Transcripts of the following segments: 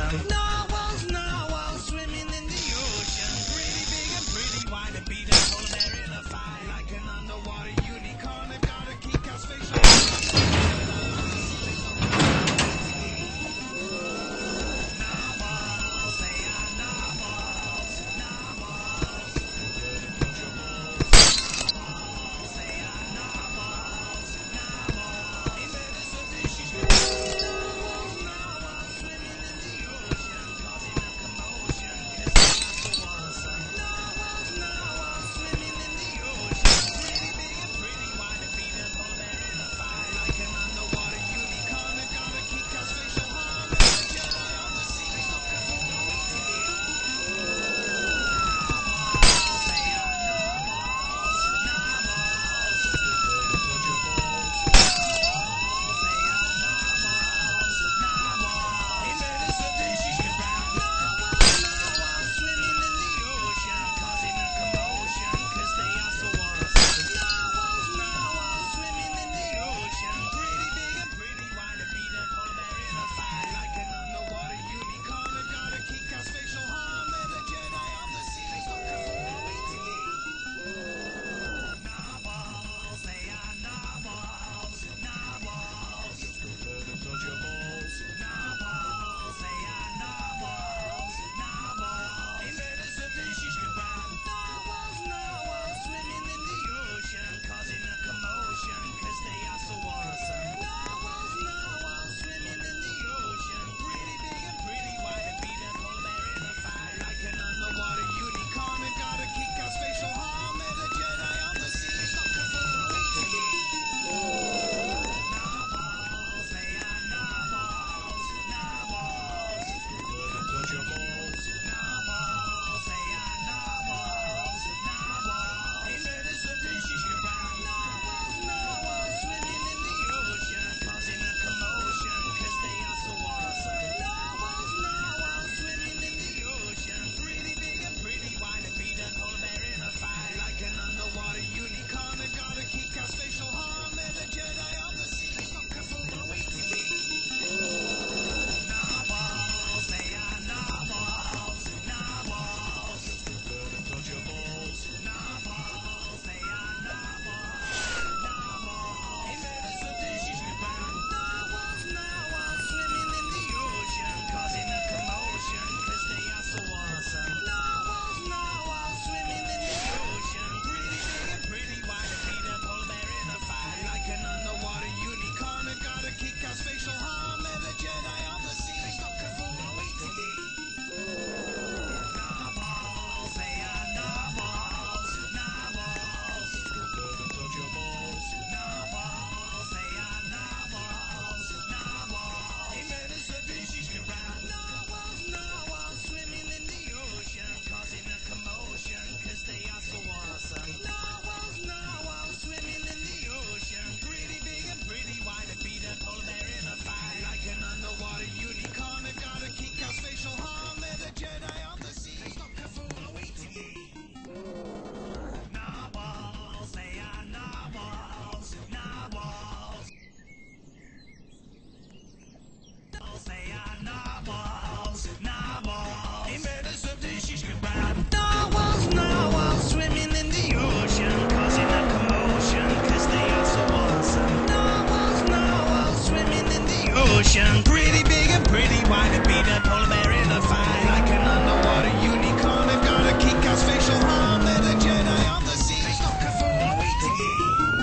awesome. Narwhals swimming in the ocean. Pretty big and pretty wide and beat a polar bear in a fight. Like an underwater unicorn, they've got a kick ass facial. Narwhals, they are narwhals. Narwhals. Narwhals, they are narwhals. Narwhals. In bed is a dish, she's good. Narwhals swimming in the ocean, causing a commotion, 'cause they are so awesome. Narwhals swimming in the ocean. Pretty big and pretty wide and beat a polar bear in a fight. Like an underwater unicorn, they've got a kick-ass facial harm. And the Jedi of the sea, they stop for no eating me. Narwhals, they are narwhals. Narwhals. Touch your balls. Narwhals, they are narwhals. Narwhals. In bed is a dish, she's good brown. Narwhals swimming in the ocean, causing a commotion, 'cause they are so awesome. Narwhals swimming in the ocean. Pretty big and pretty wide and beat a polar bear in a fight. Like an underwater unicorn, they've got a kick-ass facial harm. They're the Jedi of the sea, they stop for no eating me. Narwhals, they are narwhals. Narwhals. Touch your balls. Narwhals, they are narwhals. Narwhals. In bed is a dish, she's good brown. Narwhals swimming in the ocean, causing a commotion, 'cause they are so awesome. Narwhals swimming in the ocean. Pretty big and pretty wide and beat a polar bear in a fight. Like an underwater unicorn, they've got a kick-ass facial harm. They're the Jedi of the sea, they stop for no eating me. Narwhals, they are narwhals. Narwhals. Touch your balls. Narwhals, they are narwhals. Narwhals. In bed is a dish, she's good brown. Narwhals swimming in the ocean, causing a commotion, 'cause they are so awesome. Narwhals swimming in the ocean. Pretty big and pretty wide and beat a polar bear in a fight. Like an underwater unicorn, they've got a kick-ass facial harm. They're the Jedi of the sea, they stop for no eating me. Narwhals, they are narwhals. Narwhals. Touch your balls. Narwhals, they are narwhals. Narwhals. In bed is a dish, she's good brown. Narwhals swimming in the ocean, causing a commotion, 'cause they are so awesome. Narwhals swimming in the ocean. Pretty big and pretty wide and beat a polar bear in a fight. Like an underwater unicorn, they've got a kick-ass facial harm. They're the Jedi of the sea, they stop for no eating me. Narwhals, they are narwhals. Narwhals. Touch your balls. Narwhals, they are narwhals. Narwhals. In bed is a dish, she's good brown. Narwhals swimming in the ocean, causing a commotion, 'cause they are so awesome. Narwhals swimming in the ocean. Pretty big and pretty wide and beat a polar bear in a fight. Like an underwater unicorn, they've got a kick-ass facial harm. They're the Jedi of the sea, they stop for no eating me. Narwhals, they are narwhals. Narwhals. They are narwhals. Narwhals. In bed is a dish, she's good brown. Narwhals swimming in the ocean, causing a commotion, 'cause they are so awesome. Narwhals swimming in the ocean. Pretty big and pretty wide and beat a polar bear in a fight. Like an underwater unicorn, they've got a kick-ass facial harm. They're the Jedi of the sea, they stop for no eating me.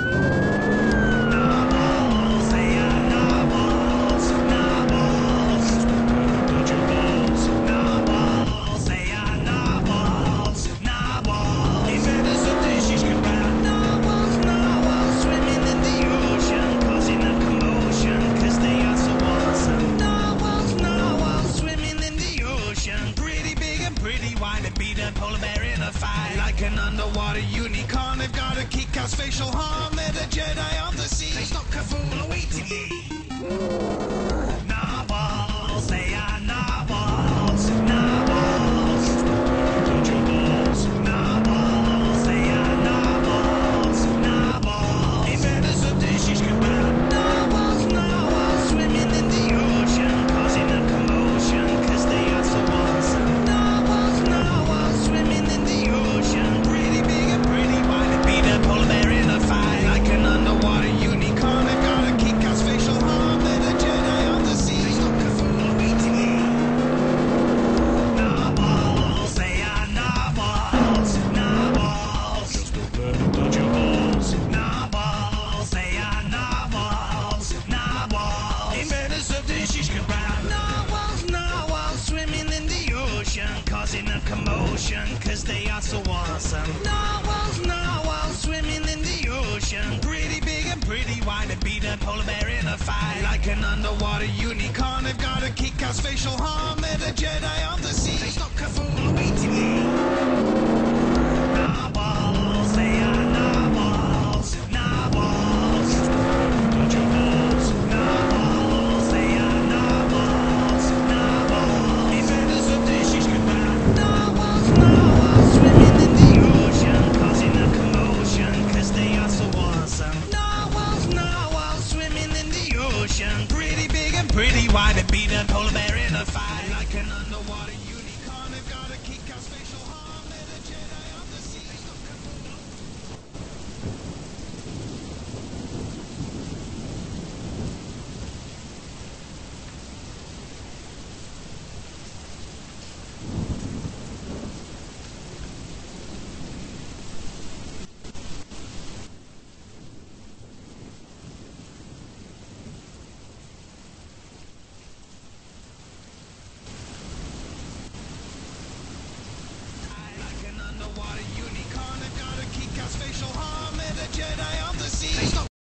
Narwhals, they are narwhals. Narwhals. Touch your balls. Narwhals, they are narwhals. Narwhals. In bed is a dish, she's good brown. Narwhals swimming in the ocean, causing a commotion, 'cause they are so awesome. Narwhals swimming pretty white and beat a polar bear in a fight. Like an underwater unicorn, they've got a kick-ass facial harm. They're the Jedi on the sea. They stop Cthulhu eating me. Narwhals, they are narwhals. Narwhals, touch your balls. Narwhals, they are narwhals. Narwhals, if it is a dish, it's goodbye. Narwhals, narwhals, swimming in the ocean, causing a commotion, 'cause they are so awesome. Narwhals, narwhals, swimming in the ocean, pretty big and pretty white, and beat a polar bear in a fight.